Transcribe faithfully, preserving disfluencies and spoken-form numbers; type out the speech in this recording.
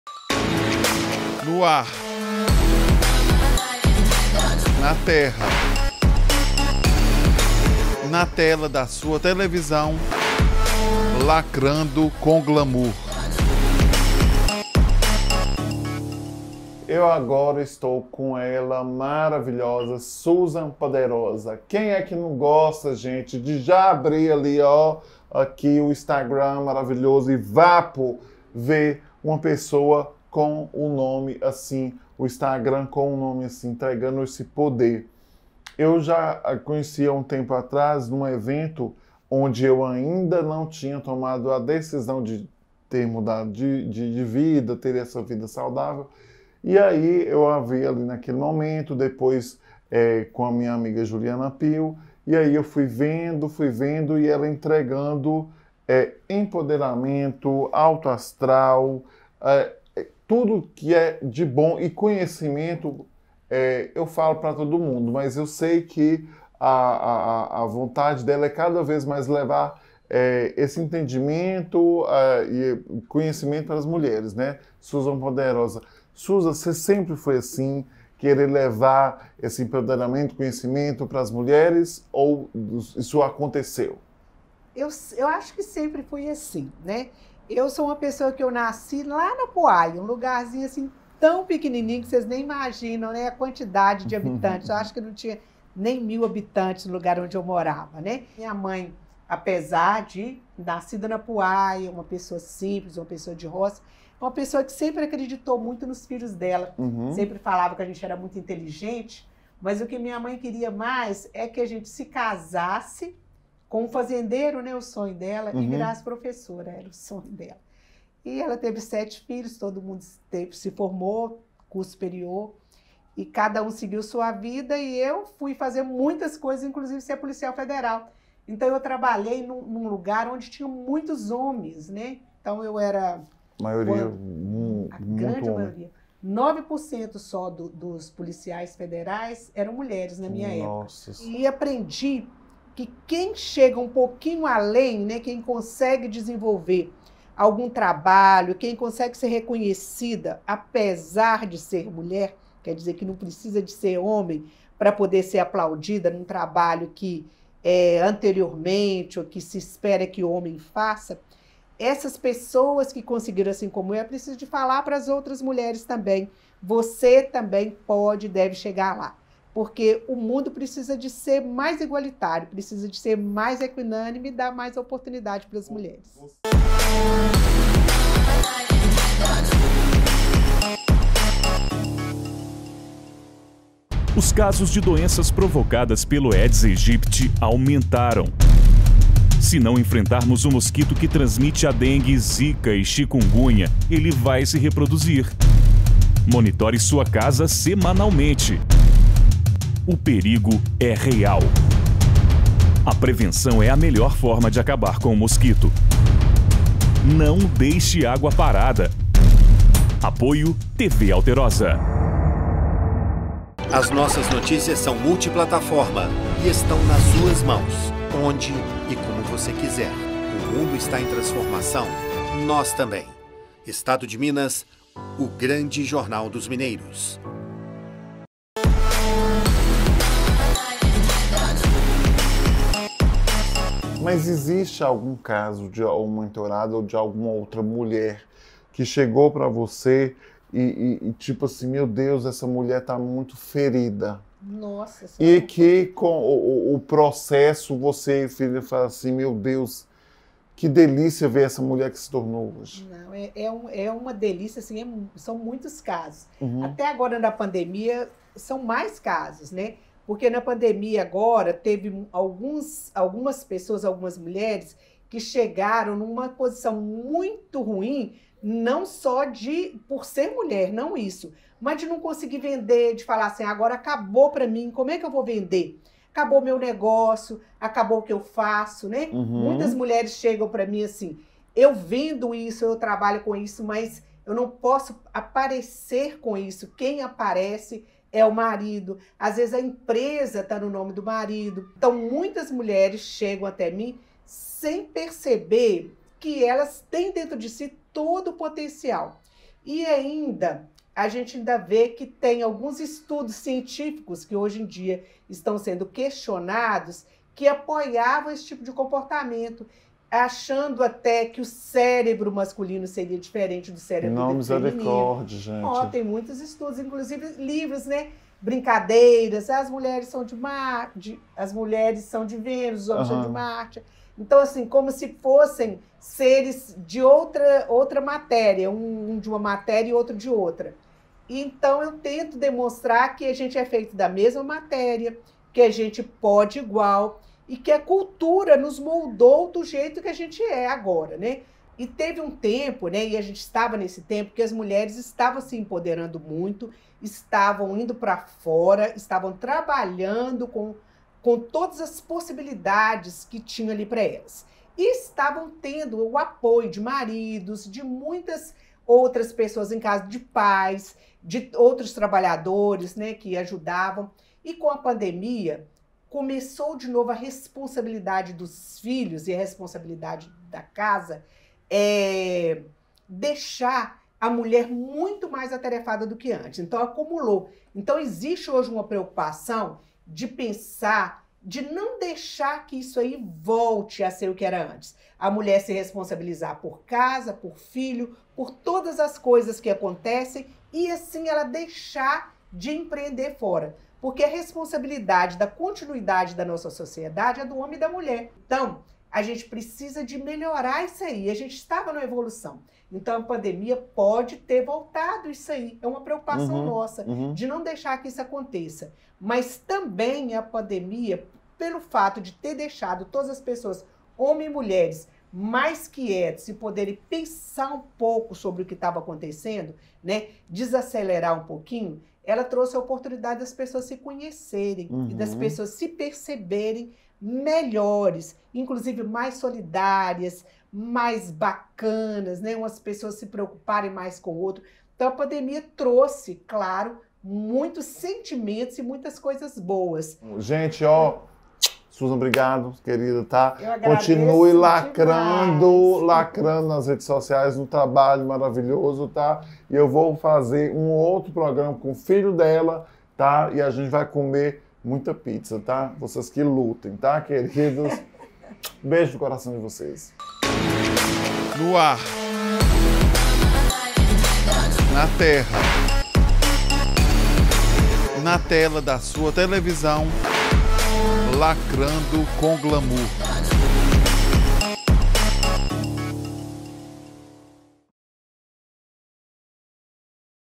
No ar, na terra, na tela da sua televisão, lacrando com glamour. Eu agora estou com ela maravilhosa, Susan Poderosa. Quem é que não gosta, gente, de já abrir ali, ó, aqui o Instagram maravilhoso e vapo ver uma pessoa com o nome assim, o Instagram com o nome assim, entregando esse poder. Eu já a conheci há um tempo atrás, num evento onde eu ainda não tinha tomado a decisão de ter mudado de, de, de vida, ter essa vida saudável. E aí eu a vi ali naquele momento, depois é, com a minha amiga Juliana Pio, e aí eu fui vendo, fui vendo, e ela entregando é, empoderamento, alto astral, é, tudo que é de bom e conhecimento, é, eu falo para todo mundo, mas eu sei que a, a, a vontade dela é cada vez mais levar é, esse entendimento é, e conhecimento para as mulheres, né? Susan Poderosa. Susan, você sempre foi assim, querer levar esse empoderamento, conhecimento para as mulheres, ou isso aconteceu? Eu, eu acho que sempre fui assim, né? Eu sou uma pessoa que eu nasci lá na Poaia, um lugarzinho assim tão pequenininho que vocês nem imaginam, né? A quantidade de habitantes. Eu acho que não tinha nem mil habitantes no lugar onde eu morava, né? Minha mãe, apesar de nascida na Poaia, uma pessoa simples, uma pessoa de roça, uma pessoa que sempre acreditou muito nos filhos dela. Uhum. Sempre falava que a gente era muito inteligente, mas o que minha mãe queria mais é que a gente se casasse com um fazendeiro, né, o sonho dela, uhum. e virasse professora, era o sonho dela. E ela teve sete filhos, todo mundo teve, se formou, curso superior, e cada um seguiu sua vida, e eu fui fazer muitas coisas, inclusive ser policial federal. Então eu trabalhei num, num lugar onde tinha muitos homens, né? Então eu era... A maioria, quando, a grande homem. maioria. nove por cento só do, dos policiais federais eram mulheres na minha Nossa. época. E aprendi que quem chega um pouquinho além, né, quem consegue desenvolver algum trabalho, quem consegue ser reconhecida, apesar de ser mulher, quer dizer que não precisa de ser homem para poder ser aplaudida num trabalho que é, anteriormente ou que se espera que o homem faça, essas pessoas que conseguiram assim como eu, é preciso de falar para as outras mulheres também. Você também pode e deve chegar lá. Porque o mundo precisa de ser mais igualitário, precisa de ser mais equinânime e dar mais oportunidade para as mulheres. Os casos de doenças provocadas pelo Aedes aegypti aumentaram. Se não enfrentarmos o mosquito que transmite a dengue, zika e chikungunya, ele vai se reproduzir. Monitore sua casa semanalmente. O perigo é real. A prevenção é a melhor forma de acabar com o mosquito. Não deixe água parada. Apoio T V Alterosa. As nossas notícias são multiplataforma e estão nas suas mãos, onde e como você quiser. O mundo está em transformação, nós também. Estado de Minas, o grande jornal dos mineiros. Mas existe algum caso de um mentorado ou de alguma outra mulher que chegou para você e, e, e tipo assim, meu Deus, essa mulher tá muito ferida. Nossa. E que com o, o processo você, filha, fala assim, meu Deus, que delícia ver essa mulher que se tornou hoje. Não, é, é, um, é uma delícia, assim, é, são muitos casos. Uhum. Até agora na pandemia são mais casos, né? Porque na pandemia agora teve alguns, algumas pessoas, algumas mulheres que chegaram numa posição muito ruim, não só de por ser mulher, não isso, mas de não conseguir vender, de falar assim, agora acabou para mim, como é que eu vou vender? Acabou o meu negócio, acabou o que eu faço, né? Uhum. Muitas mulheres chegam para mim assim, eu vendo isso, eu trabalho com isso, mas eu não posso aparecer com isso. Quem aparece é o marido. Às vezes a empresa está no nome do marido. Então, muitas mulheres chegam até mim sem perceber que elas têm dentro de si todo o potencial. E ainda, a gente ainda vê que tem alguns estudos científicos que hoje em dia estão sendo questionados que apoiavam esse tipo de comportamento, achando até que o cérebro masculino seria diferente do cérebro Não, feminino. misericórdia, gente. Ó, tem muitos estudos, inclusive livros, né? Brincadeiras, as mulheres são de Marte, as mulheres são de Vênus, os homens Aham. são de Marte. Então, assim, como se fossem seres de outra, outra matéria, um de uma matéria e outro de outra. Então, eu tento demonstrar que a gente é feito da mesma matéria, que a gente pode igual e que a cultura nos moldou do jeito que a gente é agora, né? E teve um tempo, né, e a gente estava nesse tempo, que as mulheres estavam se empoderando muito, estavam indo para fora, estavam trabalhando com, com todas as possibilidades que tinham ali para elas. E estavam tendo o apoio de maridos, de muitas outras pessoas em casa, de pais, de outros trabalhadores, né, que ajudavam. E com a pandemia, começou de novo a responsabilidade dos filhos e a responsabilidade da casa, é, deixar a mulher muito mais atarefada do que antes. Então, acumulou. Então, existe hoje uma preocupação de pensar, de não deixar que isso aí volte a ser o que era antes. A mulher se responsabilizar por casa, por filho, por todas as coisas que acontecem e, assim, ela deixar de empreender fora. Porque a responsabilidade da continuidade da nossa sociedade é do homem e da mulher. Então, a gente precisa de melhorar isso aí. A gente estava na evolução. Então, a pandemia pode ter voltado isso aí. É uma preocupação Uhum, nossa, uhum. de não deixar que isso aconteça. Mas também a pandemia, pelo fato de ter deixado todas as pessoas, homens e mulheres, mais quietos e poderem pensar um pouco sobre o que estava acontecendo, né? Desacelerar um pouquinho, ela trouxe a oportunidade das pessoas se conhecerem Uhum. e das pessoas se perceberem melhores, inclusive mais solidárias, mais bacanas, né? Umas pessoas se preocuparem mais com o outro. Então a pandemia trouxe, claro, muitos sentimentos e muitas coisas boas. Gente, ó, Susan, obrigado, querida, tá? Eu agradeço Continue lacrando, demais. lacrando nas redes sociais, um trabalho maravilhoso, tá? E eu vou fazer um outro programa com o filho dela, tá? E a gente vai comer muita pizza, tá? Vocês que lutem, tá, queridos? Beijo no coração de vocês. No ar. Na terra. Na tela da sua televisão. Lacrando com glamour.